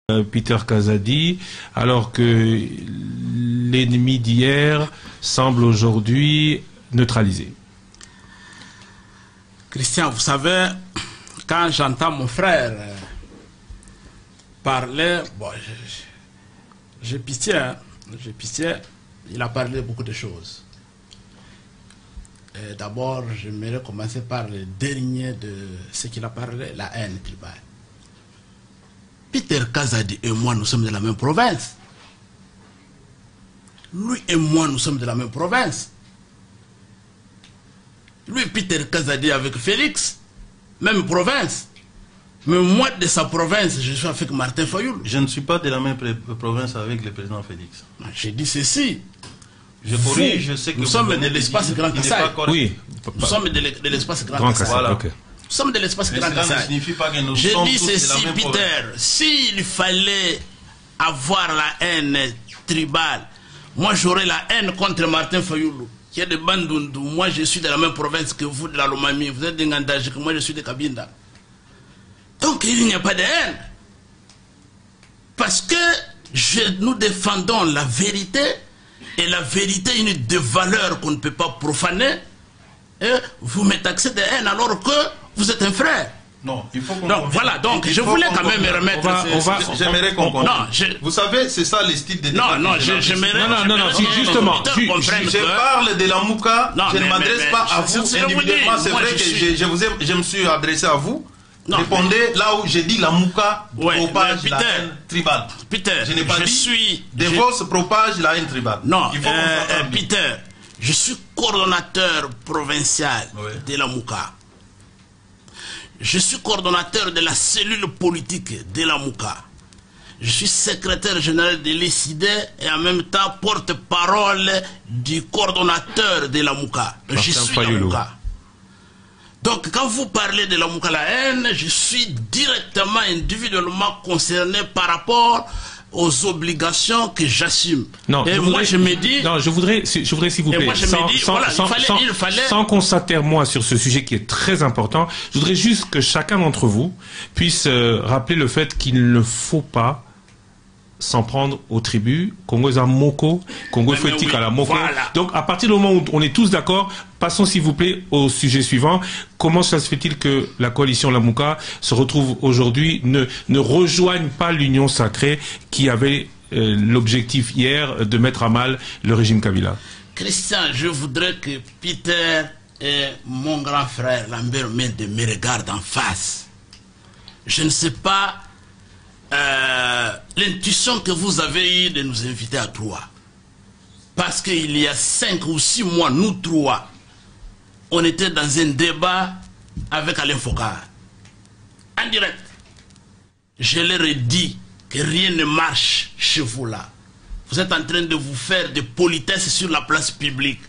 Peter Kazadi, alors que l'ennemi d'hier semble aujourd'hui neutralisé. Christian, vous savez, quand j'entends mon frère parler, bon, j'ai pitié, hein, j'ai pitié. Il a parlé beaucoup de choses. D'abord, j'aimerais commencer par le dernier de ce qu'il a parlé, la haine tribale. Peter Kazadi et moi, nous sommes de la même province. Lui et moi, nous sommes de la même province. Lui, Peter Kazadi avec Félix, même province. Mais moi, de sa province, je suis avec Martin Fayoulou. Je ne suis pas de la même province avec le président Félix. J'ai dit ceci. Je corrige, je sais que nous sommes de l'espace Grand Kassai. Oui. Nous sommes de l'espace Grand Kassai. Voilà. Okay. Nous sommes de l'espace Grand Kassai. Cela ne signifie pas que nous J'ai sommes dit tous de la ceci, même Peter, province. s'il fallait avoir la haine tribale, moi j'aurais la haine contre Martin Fayoulou, qui est de Bandundu. Moi je suis de la même province que vous, de la Lomami. Vous êtes de Ngandajik, moi je suis de Kabinda. Donc il n'y a pas de haine. Parce que nous défendons la vérité, et la vérité est une des valeurs qu'on ne peut pas profaner. Et vous me taxez de haine alors que vous êtes un frère. Non, il faut qu'on... Donc voilà, donc je voulais quand même remettre... J'aimerais qu'on comprenne. Non, vous savez, c'est ça le style de débat. Non, j'aimerais... Non, justement, je parle de la Mouka, je ne m'adresse pas à vous individuellement. C'est vrai que je me suis adressé à vous. Répondez là où j'ai dit la Mouka propage la haine tribale. Peter, je n'ai pas dit des fausses propage la haine tribale. Non, Peter, je suis coordonnateur provincial de la Mouka. Je suis coordonnateur de la cellule politique de la Mouka. Je suis secrétaire général de l'ECID et en même temps porte-parole du coordonnateur de la Mouka. Je suis la Mouka. Donc quand vous parlez de la Mouka, la haine, je suis directement, individuellement concerné par rapport aux obligations que j'assume. Non, et moi je me dis... Non, je voudrais s'il vous plaît, sans qu'on s'atterre sur ce sujet qui est très important, je voudrais juste que chacun d'entre vous puisse rappeler le fait qu'il ne faut pas s'en prendre aux tribus. Congo est un moko, Congo est fouettique à la moko. Voilà. Donc à partir du moment où on est tous d'accord, passons s'il vous plaît au sujet suivant. Comment ça se fait-il que la coalition Lamouka se retrouve aujourd'hui, ne rejoigne pas l'Union sacrée qui avait l'objectif hier de mettre à mal le régime Kabila? Christian, je voudrais que Peter et mon grand frère Lambert Mende me regardent en face. Je ne sais pas l'intuition que vous avez eue de nous inviter à Troyes. Parce qu'il y a 5 ou 6 mois, nous trois, on était dans un débat avec Alain Fokar. En direct. Je leur ai dit que rien ne marche chez vous là. Vous êtes en train de vous faire des politesses sur la place publique.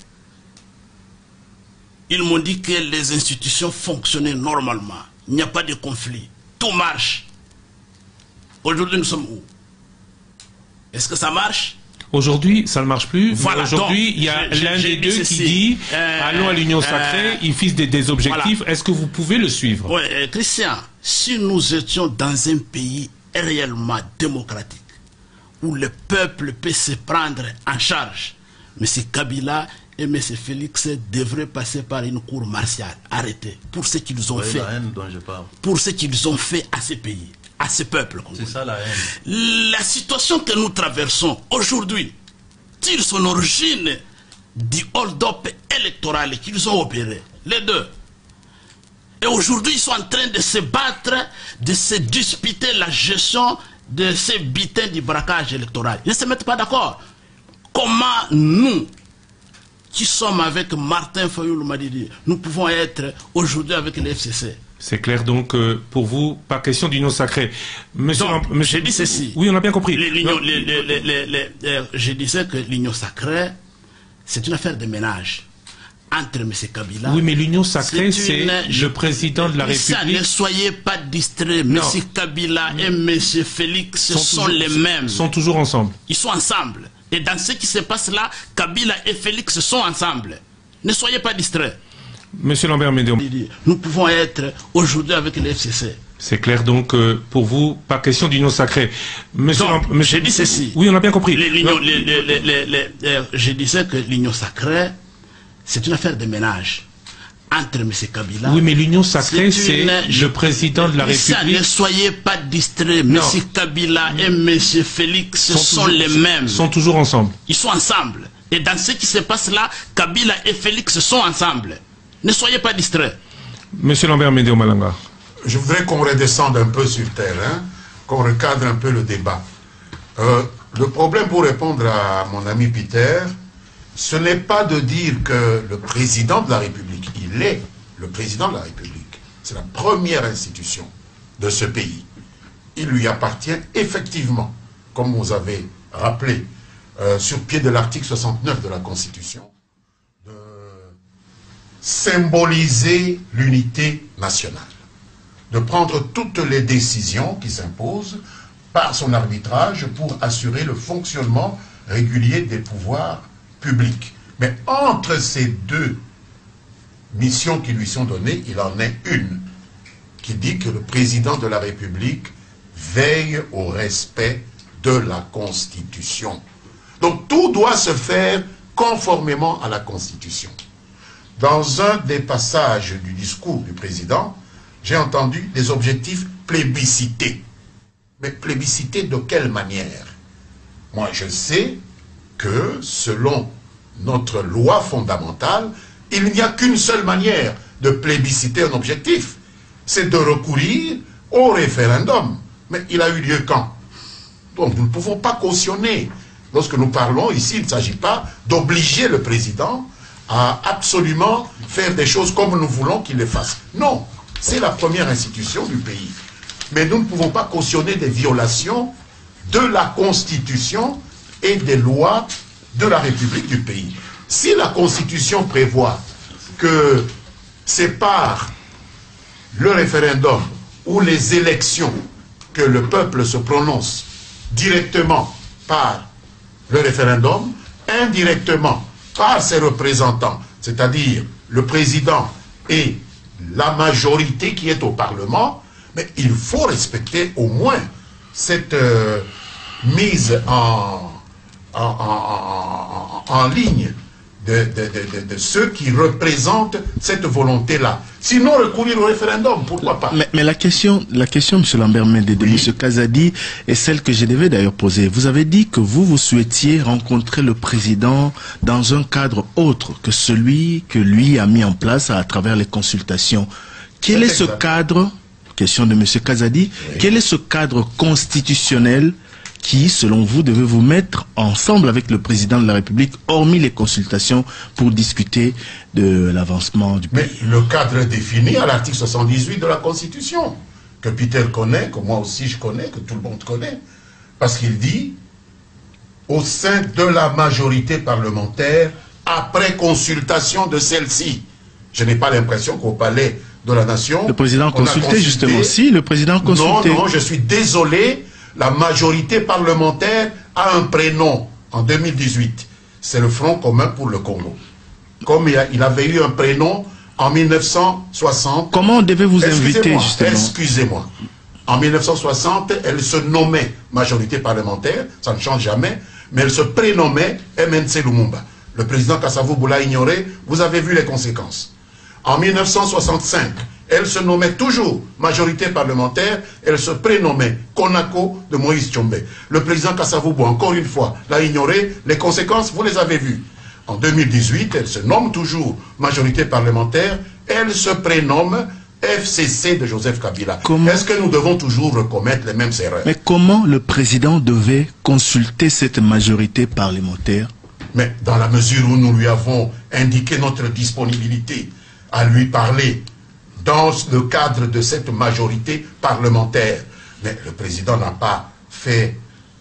Ils m'ont dit que les institutions fonctionnaient normalement. Il n'y a pas de conflit. Tout marche. Aujourd'hui, nous sommes où? Est-ce que ça marche? Aujourd'hui, ça ne marche plus. Voilà, aujourd'hui, il y a l'un des deux qui dit allons à l'Union sacrée, il fixe des objectifs. Voilà. Est-ce que vous pouvez le suivre? Oui, Christian, si nous étions dans un pays réellement démocratique, où le peuple peut se prendre en charge, M. Kabila et M. Félix devraient passer par une cour martiale. Arrêtez. Pour ce qu'ils ont fait. La haine dont je parle. Pour ce qu'ils ont fait à ce pays, à ce peuple. C'est ça la haine. La situation que nous traversons aujourd'hui tire son origine du hold-up électoral qu'ils ont opéré. Les deux. Et aujourd'hui, ils sont en train de se battre, de se disputer la gestion de ces bitins du braquage électoral. Ils ne se mettent pas d'accord. Comment nous, qui sommes avec Martin Fayoulou Madidi, nous pouvons être aujourd'hui avec le FCC? C'est clair donc pour vous, pas question d'union sacrée. Monsieur, j'ai dit ceci. Oui, on a bien compris. Je disais que l'union sacrée, c'est une affaire de ménage entre M. Kabila... Oui, mais l'union sacrée, c'est le président de la République... Ne soyez pas distraits. M. Kabila et M. Félix sont les mêmes. Ils sont toujours ensemble. Ils sont ensemble. Et dans ce qui se passe là, Kabila et Félix sont ensemble. Ne soyez pas distraits. Monsieur Lambert Mende, nous pouvons être aujourd'hui avec le FCC. C'est clair, donc pour vous, pas question d'union sacrée. J'ai dit ceci. Oui, on a bien compris. Je disais que l'union sacrée, c'est une affaire de ménage entre M. Kabila. Oui, mais l'union sacrée, c'est le président de la République. Ne soyez pas distraits. M. Kabila et M. Félix sont les mêmes. Ils sont toujours ensemble. Ils sont ensemble. Et dans ce qui se passe là, Kabila et Félix sont ensemble. Ne soyez pas distraits. Monsieur Lambert Médéo Malanga. Je voudrais qu'on redescende un peu sur terre, hein, qu'on recadre un peu le débat. Le problème, pour répondre à mon ami Peter, ce n'est pas de dire que le président de la République, il est le président de la République. C'est la première institution de ce pays. Il lui appartient effectivement, comme vous avez rappelé, sur pied de l'article 69 de la Constitution, de symboliser l'unité nationale, de prendre toutes les décisions qui s'imposent par son arbitrage pour assurer le fonctionnement régulier des pouvoirs publics. Mais entre ces deux missions qui lui sont données, il en est une qui dit que le président de la République veille au respect de la Constitution. Donc tout doit se faire conformément à la Constitution. Dans un des passages du discours du président, j'ai entendu des objectifs plébiscités. Mais plébiscités de quelle manière? Moi, je sais que, selon notre loi fondamentale, il n'y a qu'une seule manière de plébisciter un objectif. C'est de recourir au référendum. Mais il a eu lieu quand? Donc, nous ne pouvons pas cautionner. Lorsque nous parlons ici, il ne s'agit pas d'obliger le président à absolument faire des choses comme nous voulons qu'il les fasse. Non. C'est la première institution du pays. Mais nous ne pouvons pas cautionner des violations de la Constitution et des lois de la République du pays. Si la Constitution prévoit que c'est par le référendum ou les élections que le peuple se prononce directement par le référendum, indirectement par ses représentants, c'est-à-dire le président et la majorité qui est au Parlement, mais il faut respecter au moins cette mise en ligne de ceux qui représentent cette volonté-là. Sinon, recourir au référendum, pourquoi pas? Mais la question, M. Lambert Médé, de M. Kazadi, est celle que je devais d'ailleurs poser. Vous avez dit que vous souhaitiez rencontrer le président dans un cadre autre que celui que lui a mis en place à travers les consultations. Quel est ce cadre, question de M. Kazadi, quel est ce cadre constitutionnel qui, selon vous, devez vous mettre ensemble avec le président de la République, hormis les consultations, pour discuter de l'avancement du pays? Mais le cadre est défini à l'article 78 de la Constitution, que Peter connaît, que moi aussi je connais, que tout le monde connaît, parce qu'il dit, au sein de la majorité parlementaire, après consultation de celle-ci. Je n'ai pas l'impression qu'au palais de la Nation... Le président consulté, justement, si, le président consulté. Non, je suis désolé. La majorité parlementaire a un prénom en 2018. C'est le Front commun pour le Congo. Comme il avait eu un prénom en 1960. Comment on devait vous inviter, justement? Excusez-moi. En 1960, elle se nommait majorité parlementaire, ça ne change jamais, mais elle se prénommait MNC Lumumba. Le président Kasavubu l'a ignoré, vous avez vu les conséquences. En 1965, elle se nommait toujours majorité parlementaire, elle se prénommait Konako de Moïse Tshombe. Le président Kasavubu, encore une fois, l'a ignoré, les conséquences, vous les avez vues. En 2018, elle se nomme toujours majorité parlementaire, elle se prénomme FCC de Joseph Kabila. Est-ce que nous devons toujours recommettre les mêmes erreurs? Mais comment le président devait consulter cette majorité parlementaire? Mais dans la mesure où nous lui avons indiqué notre disponibilité à lui parler dans le cadre de cette majorité parlementaire. Mais le président n'a pas fait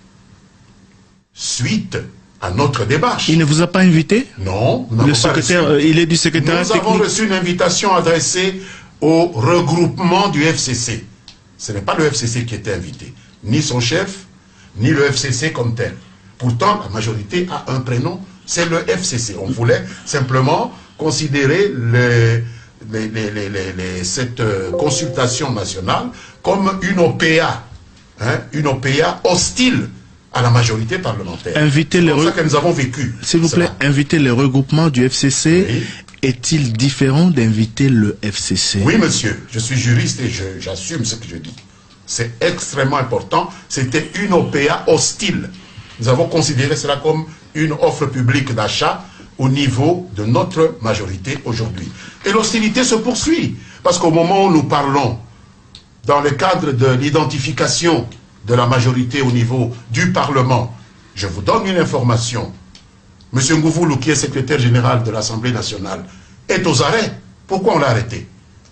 suite à notre démarche. Il ne vous a pas invité? Non. Le secrétaire, il est du secrétaire technique. Nous avons reçu une invitation adressée au regroupement du FCC. Ce n'est pas le FCC qui était invité, ni son chef, ni le FCC comme tel. Pourtant, la majorité a un prénom, c'est le FCC. On voulait simplement considérer cette consultation nationale comme une OPA, hein, une OPA hostile à la majorité parlementaire. C'est pour ça que nous avons vécu. S'il vous plaît, inviter le regroupement du FCC, oui. Est-il différent d'inviter le FCC? Oui, monsieur, je suis juriste et j'assume ce que je dis. C'est extrêmement important. C'était une OPA hostile. Nous avons considéré cela comme une offre publique d'achat au niveau de notre majorité aujourd'hui. Et l'hostilité se poursuit, parce qu'au moment où nous parlons, dans le cadre de l'identification de la majorité au niveau du Parlement, je vous donne une information. M. Ngouvoulou, qui est secrétaire général de l'Assemblée nationale, est aux arrêts. Pourquoi on l'a arrêté?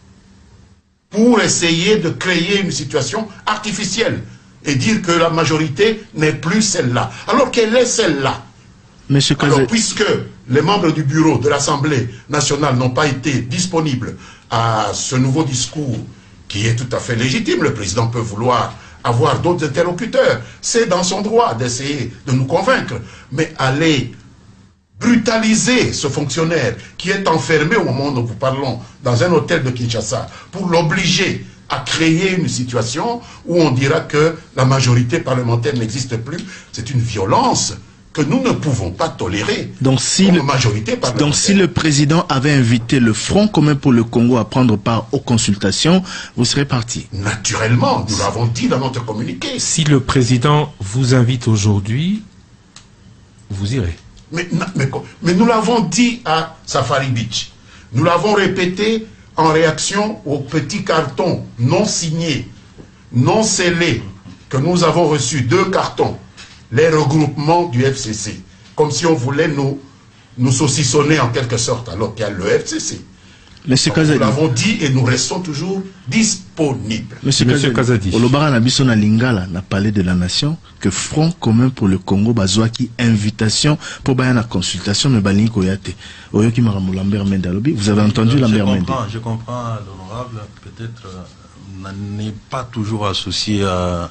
Pour essayer de créer une situation artificielle et dire que la majorité n'est plus celle-là. Alors qu'elle est celle-là. Alors, puisque les membres du bureau de l'Assemblée nationale n'ont pas été disponibles à ce nouveau discours, qui est tout à fait légitime, le président peut vouloir avoir d'autres interlocuteurs. C'est dans son droit d'essayer de nous convaincre. Mais aller brutaliser ce fonctionnaire qui est enfermé au moment où nous parlons dans un hôtel de Kinshasa pour l'obliger à créer une situation où on dira que la majorité parlementaire n'existe plus, c'est une violence que nous ne pouvons pas tolérer. Donc si, le président avait invité le Front commun pour le Congo à prendre part aux consultations, vous serez parti? Naturellement, nous l'avons dit dans notre communiqué. Si le président vous invite aujourd'hui, vous irez. Mais nous l'avons dit à Safari Beach. Nous l'avons répété en réaction aux petits cartons non signés, non scellés, que nous avons reçus, 2 cartons, les regroupements du FCC, comme si on voulait nous saucissonner en quelque sorte, alors qu'il y a le FCC. Nous l'avons dit et nous restons toujours disponibles. Monsieur Kazadi, Olobara Nabiso na Lingala n'a parlé de la nation, que Front commun pour le Congo Bazouaki, invitation pour la consultation, mais Balin Koyate. Oyoki Maramou Lambert Mendalobi, vous avez entendu Lambert Mende? Je comprends l'honorable, peut-être n'est pas toujours associé à.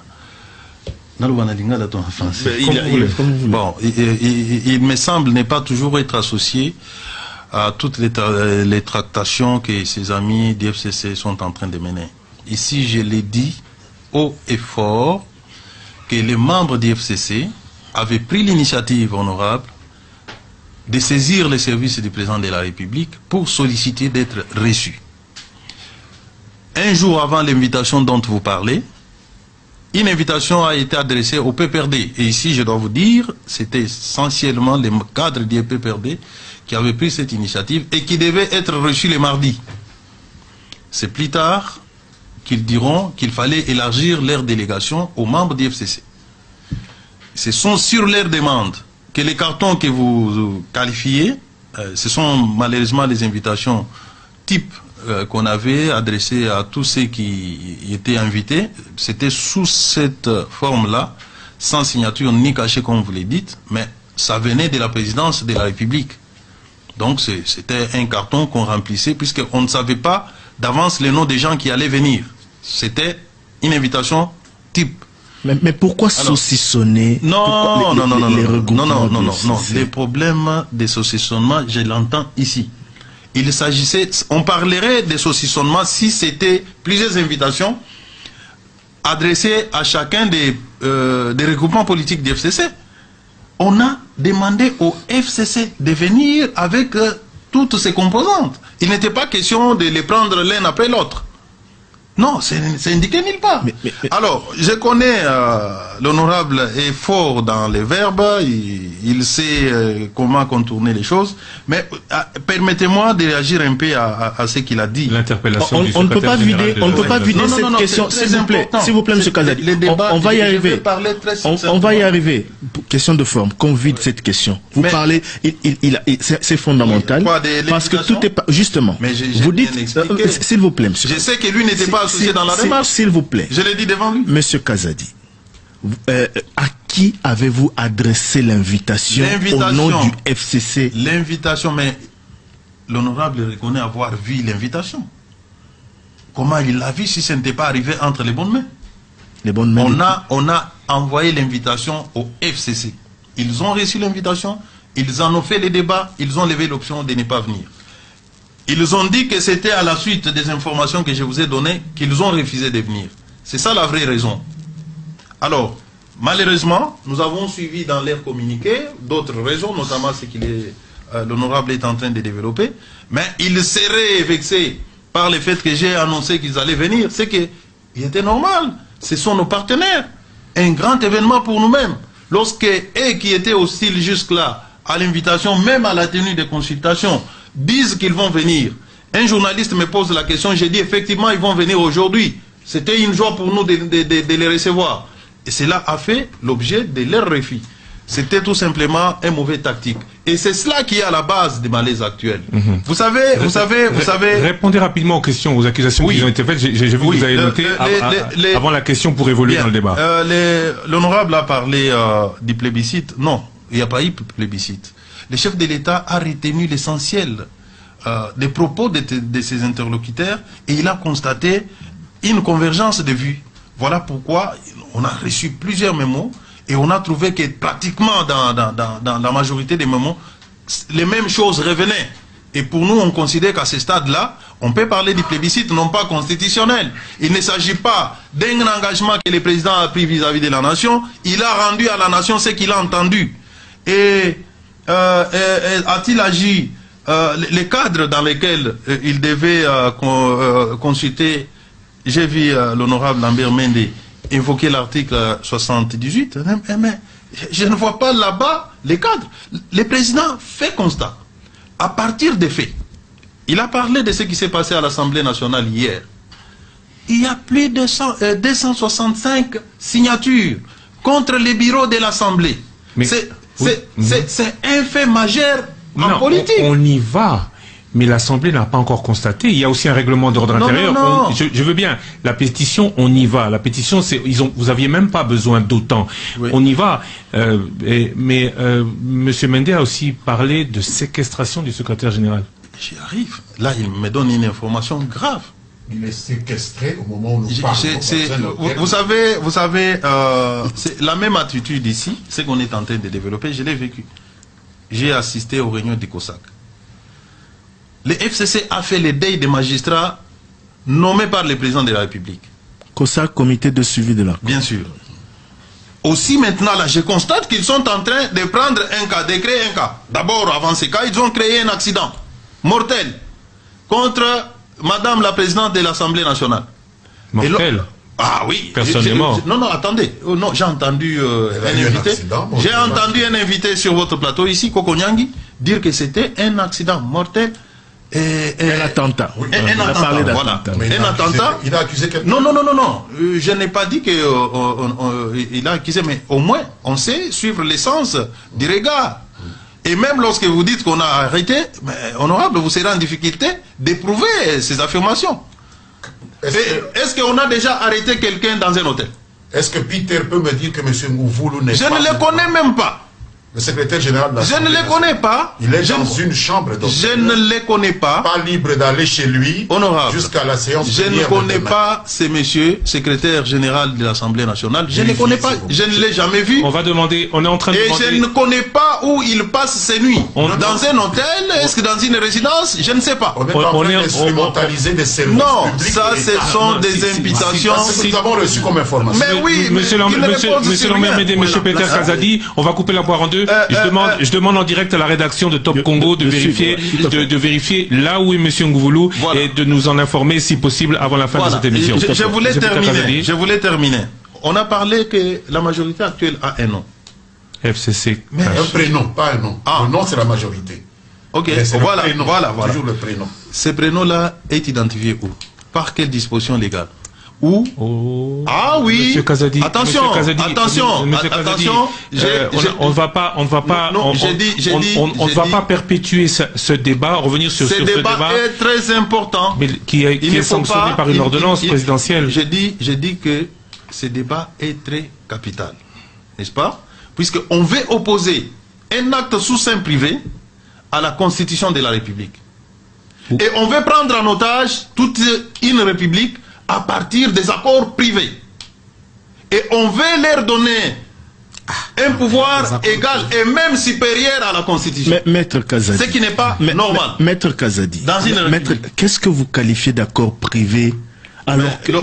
Bon, il me semble ne pas toujours être associé à toutes les tractations que ses amis du FCC sont en train de mener. Ici, je l'ai dit haut et fort que les membres du FCC avaient pris l'initiative honorable de saisir les services du président de la République pour solliciter d'être reçus. Un jour avant l'invitation dont vous parlez, une invitation a été adressée au PPRD. Et ici, je dois vous dire, c'était essentiellement les cadres du PPRD qui avaient pris cette initiative et qui devaient être reçus les mardis. C'est plus tard qu'ils diront qu'il fallait élargir leur délégation aux membres du FCC. Ce sont sur leur demande que les cartons que vous qualifiez, ce sont malheureusement les invitations type qu'on avait adressées à tous ceux qui étaient invités. C'était sous cette forme-là, sans signature ni cachet comme vous le dites, mais ça venait de la présidence de la République. Donc c'était un carton qu'on remplissait puisqu'on ne savait pas d'avance les noms des gens qui allaient venir. C'était une invitation type. Mais pourquoi saucissonner? Non. Les problèmes de saucissonnement, je l'entends ici. Il s'agissait, on parlerait de saucissonnement si c'était plusieurs invitations adressées à chacun des regroupements politiques du FCC. On a demandé au FCC de venir avec toutes ses composantes. Il n'était pas question de les prendre l'un après l'autre. Non, c'est indiqué nulle part. Alors, je connais l'honorable est fort dans les verbes, il sait comment contourner les choses, mais permettez-moi de réagir un peu à ce qu'il a dit. L'interpellation du on ne peut pas vider, cette question, s'il vous plaît, M. Kazadi. On va y arriver. On va y arriver. Question de forme, qu'on vide cette question. Vous parlez, c'est fondamental, parce que tout est pas, justement, vous dites, s'il vous plaît, monsieur. Je sais que lui n'était pas associé dans la démarche. S'il vous plaît. Je l'ai dit devant lui. Monsieur Kazadi, à qui avez-vous adressé l'invitation au nom du FCC? L'invitation, mais l'honorable reconnaît avoir vu l'invitation. Comment il l'a vu si ce n'était pas arrivé entre les bonnes mains? Les bonnes mains. On a envoyé l'invitation au FCC. Ils ont reçu l'invitation, ils en ont fait les débats, ils ont levé l'option de ne pas venir. Ils ont dit que c'était à la suite des informations que je vous ai données qu'ils ont refusé de venir. C'est ça la vraie raison. Alors, malheureusement, nous avons suivi dans leur communiqué d'autres raisons, notamment ce que l'honorable est en train de développer, mais ils seraient vexés par le fait que j'ai annoncé qu'ils allaient venir. C'est qu'il était normal. Ce sont nos partenaires. Un grand événement pour nous-mêmes. Lorsque eux qui étaient hostiles jusque-là à l'invitation, même à la tenue des consultations, disent qu'ils vont venir. Un journaliste me pose la question, j'ai dit effectivement ils vont venir aujourd'hui. C'était une joie pour nous de les recevoir. Et cela a fait l'objet de leur refus. C'était tout simplement un mauvais tactique. Et c'est cela qui est à la base des malaises actuels. Vous savez... Répondez rapidement aux questions, aux accusations qui ont été faites. J'ai vu que vous avez noté avant la question pour évoluer dans le débat. L'honorable a parlé du plébiscite. Non, il n'y a pas eu plébiscite. Le chef de l'État a retenu l'essentiel des propos de ses interlocuteurs et il a constaté une convergence de vues. Voilà pourquoi on a reçu plusieurs mémos et on a trouvé que pratiquement dans la majorité des mémos, les mêmes choses revenaient. Et pour nous, on considère qu'à ce stade-là, on peut parler du plébiscite non pas constitutionnel. Il ne s'agit pas d'un engagement que le président a pris vis-à-vis de la nation. Il a rendu à la nation ce qu'il a entendu. Et a-t-il agi les cadres dans lesquels il devait consulter? J'ai vu l'honorable Lambert Mende évoquer l'article 78, mais je ne vois pas là-bas les cadres. Le président fait constat. À partir des faits, il a parlé de ce qui s'est passé à l'Assemblée nationale hier. Il y a plus de 265 signatures contre les bureaux de l'Assemblée. C'est un fait majeur en politique. On y va. Mais l'Assemblée n'a pas encore constaté. Il y a aussi un règlement d'ordre intérieur. Je veux bien. La pétition, on y va. La pétition, vous aviez même pas besoin d'autant. Oui. On y va. Mais Monsieur Mende a aussi parlé de séquestration du secrétaire général. J'y arrive. Là, il me donne une information grave. Il est séquestré au moment où nous parlons. Vous savez, c'est la même attitude ici, ce qu'on est en train de développer, je l'ai vécu. J'ai assisté aux réunions du COSAC. Le FCC a fait le deuil des magistrats nommés par le président de la République. COSAC, comité de suivi de la Cour. Bien sûr. Aussi maintenant, là, je constate qu'ils sont en train de prendre un cas, de créer un cas. D'abord, avant ce cas, ils ont créé un accident mortel contre Madame la présidente de l'Assemblée nationale. Mortel? Ah oui. Personnellement. Non, attendez. Non, j'ai entendu un invité. J'ai entendu un invité sur votre plateau ici, Koko Nyangi, dire que c'était un accident mortel. Un attentat. Oui, un attentat, voilà. Un attentat. Il a accusé quelqu'un. Non. Je n'ai pas dit qu'il a accusé, mais au moins, on sait suivre l'essence du regard. Et même lorsque vous dites qu'on a arrêté, mais, honorable, vous serez en difficulté d'éprouver ces affirmations. Est-ce qu'on a déjà arrêté quelqu'un dans un hôtel? Est-ce que Peter peut me dire que M. Ngouvoulou n'est pas... Je ne le connais même pas. Le secrétaire général de l'Assemblée. Je ne les connais pas. Il est dans une chambre d'hôtel. Je ne les connais pas. Pas libre d'aller chez lui. Honorable. Jusqu'à la séance. Je ne connais pas ce monsieur, secrétaire général de l'Assemblée nationale. Je ne les connais pas. Je ne l'ai jamais vu. On va demander, on est en train de demander... Et je ne connais pas où il passe ses nuits. Dans un hôtel, est-ce que dans une résidence? Je ne sais pas. On est en train d'instrumentaliser des services publics. Ça, ce sont des imputations. C'est ce que nous avons reçu comme information. Mais oui, Monsieur Lambert Mende, Monsieur Peter Kazadi, on va couper la poire en deux. Je demande en direct à la rédaction de Top Congo de vérifier là où est M. Ngouvoulou et de nous en informer si possible avant la fin de cette émission. Je voulais terminer. On a parlé que la majorité actuelle a un nom. FCC. Mais un prénom, pas un nom. Le nom, c'est la majorité. Ok, voilà. Toujours le prénom. Ce prénom-là est identifié où? Par quelle disposition légale? Où? Ah oui. Monsieur Kazadi. Attention. On ne va pas perpétuer ce débat, revenir sur ce débat. Est très important. Mais qui est sanctionné par une ordonnance présidentielle. Je dis que ce débat est très capital. N'est-ce pas? Puisqu'on veut opposer un acte sous seing privé à la Constitution de la République. Et on veut prendre en otage toute une République à partir des accords privés. Et on veut leur donner un pouvoir égal et même supérieur à la Constitution. Maître Kazadi. Ce qui n'est pas normal. Maître Kazadi. Qu'est-ce que vous qualifiez d'accord privé alors que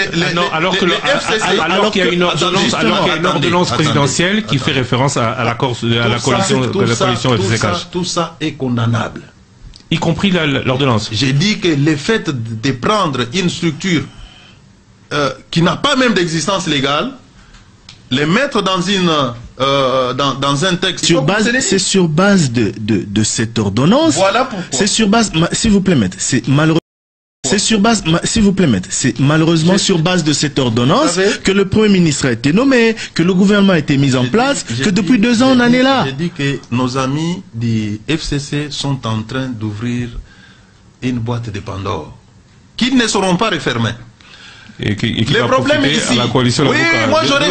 qu'il y a une ordonnance présidentielle qui fait référence à la coalition FCK. Tout ça est condamnable. Y compris l'ordonnance. J'ai dit que le fait de prendre une structure qui n'a pas même d'existence légale, les mettre dans un texte. C'est sur base de cette ordonnance. Voilà pourquoi. C'est sur base, s'il vous plaît, maître, c'est malheureusement. C'est sur base, s'il vous plaît, maître, c'est malheureusement sur base de cette ordonnance que le Premier ministre a été nommé, que le gouvernement a été mis en place, que depuis 2 ans on en est là. J'ai dit que nos amis du FCC sont en train d'ouvrir une boîte de Pandore, qui ne seront pas refermées. Le problème est ici. Oui, moi j'aurais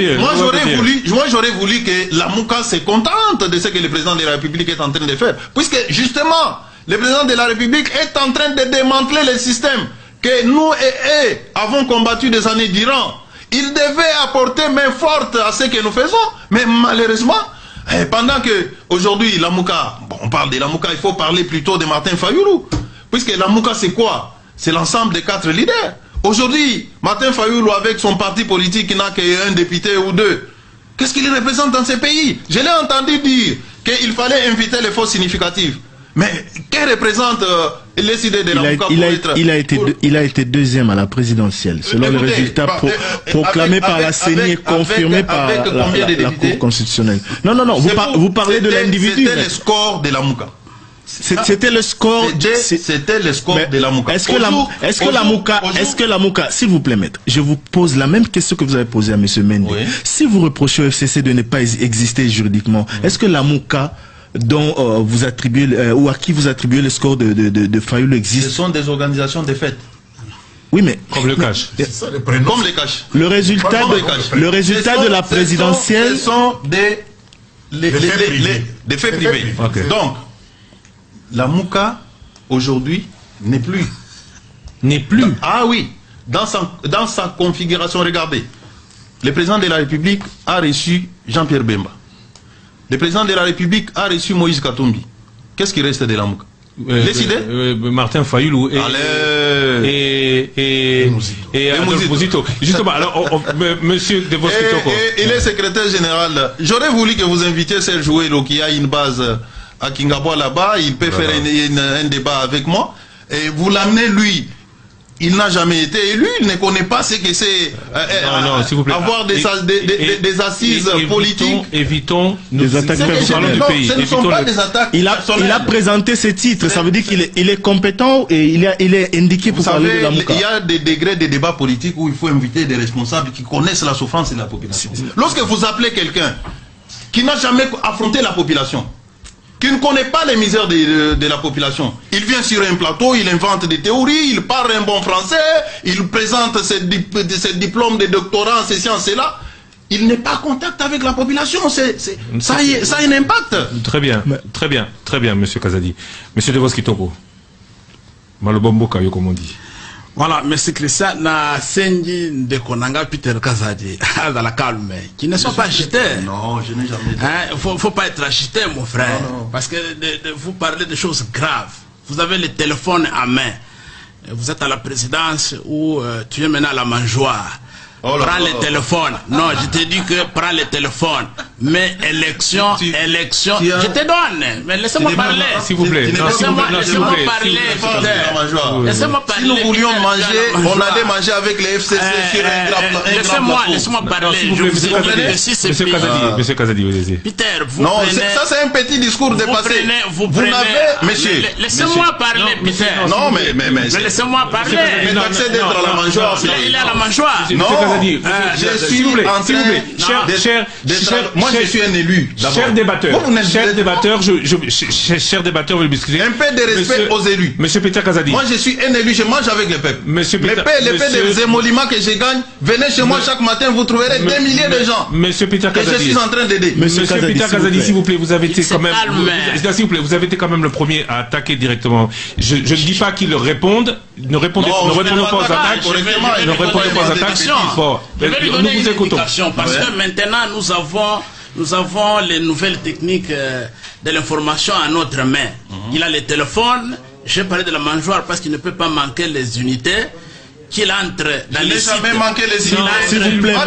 voulu que la Mouka se contente de ce que le président de la République est en train de faire, puisque justement le président de la République est en train de démanteler le système que nous et eux avons combattu des années durant. Il devait apporter main forte à ce que nous faisons, mais malheureusement, pendant que aujourd'hui la Mouka, on parle de la Mouka, il faut parler plutôt de Martin Fayoulou, puisque la Mouka c'est quoi? C'est l'ensemble des 4 leaders. Aujourd'hui, Martin Fayoulou avec son parti politique qui n'a qu'un député ou 2, qu'est-ce qu'il représente dans ces pays? Je l'ai entendu dire qu'il fallait inviter les forces significatives. Mais que représente les idées de la Mouka pour être... Il a été 2e à la présidentielle, selon les résultats proclamés par la CENI et confirmés par la Cour constitutionnelle. Non, vous parlez de l'individu. C'était le score de la Mouka. C'était le score. C'était le score de la Mouka. Est-ce que la Mouka, s'il vous plaît, maître, je vous pose la même question que vous avez posée à M. Mendy. Oui. Si vous reprochez au FCC de ne pas exister juridiquement, est-ce que la Mouka dont vous attribuez ou à qui vous attribuez le score de Fayoulou existe? Ce sont des organisations de fait. Oui, mais comme le cash. Comme le cash. Le résultat de la présidentielle. Ce sont des faits privés. Okay. Donc, la Mouka aujourd'hui n'est plus. Ah oui, dans sa configuration, regardez. Le président de la République a reçu Jean-Pierre Bemba. Le président de la République a reçu Moïse Katumbi. Qu'est-ce qui reste de la Mouka? Les idées Martin Fayoulou et Adolphe Muzito. Justement, alors, monsieur De Vos Kitoko. Il est secrétaire général. J'aurais voulu que vous invitiez Serge Ouelo qui a une base à Kingabwa là-bas. Il peut faire un débat avec moi. Et vous l'amenez lui. Il n'a jamais été élu, il ne connaît pas ce que c'est avoir des assises politiques. Évitons des attaques personnelles du pays. Ce ne sont pas des attaques personnelles. Il a présenté ses titres, ça veut dire qu'il est compétent et il est indiqué pour parler de la Mouka. Il y a des degrés de débat politique où il faut inviter des responsables qui connaissent la souffrance de la population. Lorsque vous appelez quelqu'un qui n'a jamais affronté la population, qui ne connaît pas les misères de la population. Il vient sur un plateau, il invente des théories, il parle un bon français, il présente ses diplômes de doctorat en ces sciences-là. Il n'est pas en contact avec la population. Ça a un impact. Très bien, monsieur Kazadi. Monsieur De Vos Kitoko. Malobombo Kayo, comme on dit. Voilà, merci Christian. Na Senji de Konanga Peter Kazadi, dans la calme, qui ne sont pas agités. Non, je n'ai jamais dit. Faut pas être agité, mon frère. Non. Parce que vous parlez de choses graves. Vous avez le téléphone à main. Vous êtes à la présidence ou tu es maintenant à la mangeoire. Prends le téléphone. Non, je te dis que prends le téléphone. Mais élection, je te donne. Mais laissez-moi parler. S'il vous plaît. Laissez-moi parler. Laissez-moi parler. Si nous voulions manger, on allait manger avec les FCC sur un grand laissez-moi parler. Monsieur Kazadi, vas-y. Peter, non, ça c'est un petit discours dépassé. Vous n'avez, monsieur. Laissez-moi parler, Peter. Non, mais laissez-moi parler. Mais taxé d'être à la mangeoire. Il est à la mangeoire. Non. Je suis en train moi je suis un élu. Cher débatteur, cher débatteur, vous m'excusez. Un peu de respect aux élus. Monsieur Peter Kazadi. Moi je suis un élu, je mange avec le peuple. Monsieur Peter, le paix des émoluments que je gagne, venez chez moi chaque matin, vous trouverez des milliers de gens. Monsieur Peter Kazadi. Que je suis en train d'aider. Monsieur Peter Kazadi, s'il vous plaît, vous avez été quand même. S'il vous plaît, vous avez été quand même le premier à attaquer directement. Je ne dis pas qu'ils répondent. Ne répondez pas aux attaques. Ne répondez pas aux attaques. Je vais lui donner une indication parce que maintenant nous avons nous avons les nouvelles techniques de l'information à notre main. Il a les téléphones, j'ai parlé de la mangeoire parce qu'il ne peut pas manquer les unités, qu'il entre dans les sites. jamais manqué les unités. S'il vous plaît,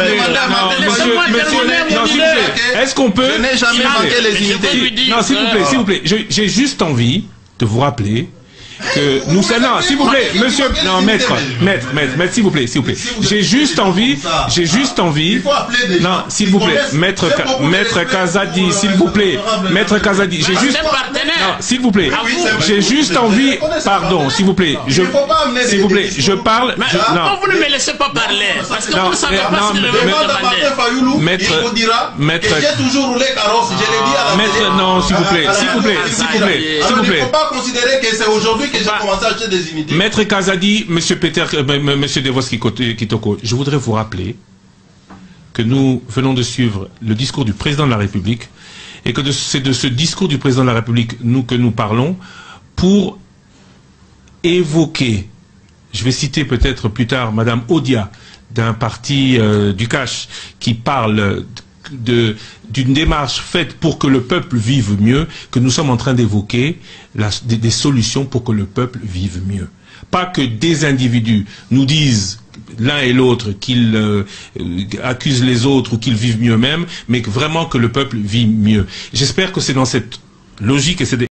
est-ce qu'on peut... Je n'ai jamais manqué les unités. Non, s'il vous plaît, j'ai juste envie de vous rappeler que nous savons, non, s'il vous plaît, monsieur, non, maître, s'il vous plaît, j'ai juste envie, non, s'il vous plaît, maître Kazadi, s'il vous plaît, maître Kazadi, j'ai juste, non, s'il vous plaît, j'ai juste envie, pardon, s'il vous plaît, s'il vous plaît, je parle, non, vous ne me laissez pas parler, parce que vous ne savez pas ce que je vais me demander. Maître, j'ai toujours roulé carrosse, je l'ai dit à la maître, non, s'il vous plaît, il ne faut pas considérer que c'est aujourd'hui que j'ai commencé à acheter des unités. Maître Kazadi, monsieur Devos Kitoko, je voudrais vous rappeler que nous venons de suivre le discours du président de la République et que c'est de ce discours du président de la République que nous parlons pour évoquer, je vais citer peut-être plus tard Madame Odia d'un parti du Cash qui parle d'une démarche faite pour que le peuple vive mieux, que nous sommes en train d'évoquer des solutions pour que le peuple vive mieux. Pas que des individus nous disent l'un et l'autre qu'ils accusent les autres ou qu'ils vivent mieux eux-mêmes, mais que vraiment que le peuple vit mieux. J'espère que c'est dans cette logique et cette